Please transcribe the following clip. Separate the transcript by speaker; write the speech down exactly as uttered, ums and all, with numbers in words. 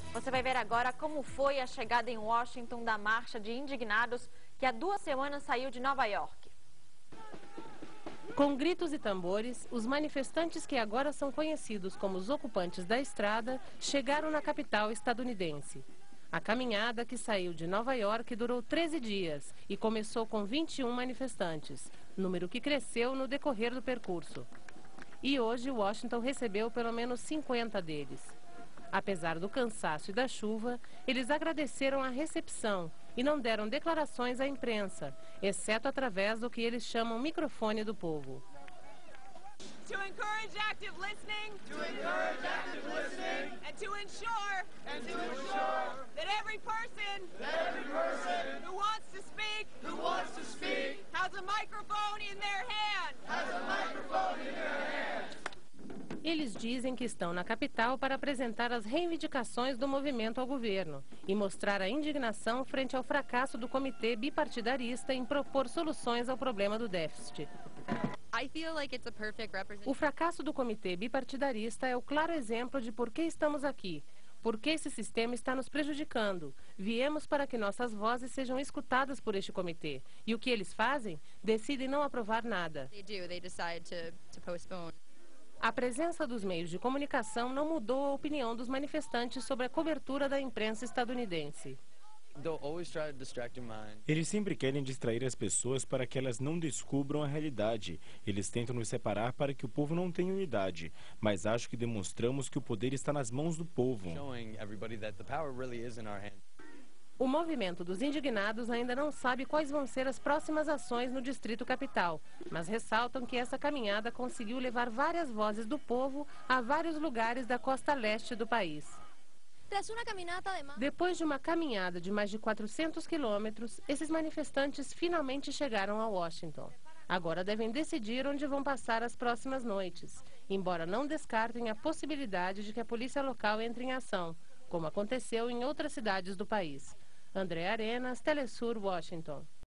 Speaker 1: Você vai ver agora como foi a chegada em Washington da marcha de indignados que há duas semanas saiu de Nova York.
Speaker 2: Com gritos e tambores, os manifestantes que agora são conhecidos como os ocupantes da estrada chegaram na capital estadunidense. A caminhada, que saiu de Nova York, durou treze dias e começou com vinte e um manifestantes, número que cresceu no decorrer do percurso. E hoje Washington recebeu pelo menos cinquenta deles. Apesar do cansaço e da chuva, eles agradeceram a recepção e não deram declarações à imprensa, exceto através do que eles chamam microfone do povo.
Speaker 3: To encourage active listening,
Speaker 4: to encourage active listening,
Speaker 3: and to ensure,
Speaker 4: and to ensure
Speaker 3: that every person,
Speaker 4: that every person
Speaker 3: who wants to speak,
Speaker 4: who wants to speak
Speaker 3: has a microphone in their hand.
Speaker 4: has a microphone in their hand.
Speaker 2: Eles dizem que estão na capital para apresentar as reivindicações do movimento ao governo e mostrar a indignação frente ao fracasso do comitê bipartidarista em propor soluções ao problema do déficit. O fracasso do comitê bipartidarista é o claro exemplo de por que estamos aqui, por que esse sistema está nos prejudicando. Viemos para que nossas vozes sejam escutadas por este comitê. E o que eles fazem? Decidem não aprovar nada. A presença dos meios de comunicação não mudou a opinião dos manifestantes sobre a cobertura da imprensa estadunidense.
Speaker 5: Eles sempre querem distrair as pessoas para que elas não descubram a realidade. Eles tentam nos separar para que o povo não tenha unidade. Mas acho que demonstramos que o poder está nas mãos do povo.
Speaker 2: O movimento dos indignados ainda não sabe quais vão ser as próximas ações no Distrito Capital, mas ressaltam que essa caminhada conseguiu levar várias vozes do povo a vários lugares da costa leste do país. Depois de uma caminhada de mais de quatrocentos quilômetros, esses manifestantes finalmente chegaram a Washington. Agora devem decidir onde vão passar as próximas noites, embora não descartem a possibilidade de que a polícia local entre em ação, como aconteceu em outras cidades do país. André Arenas, Telesur, Washington.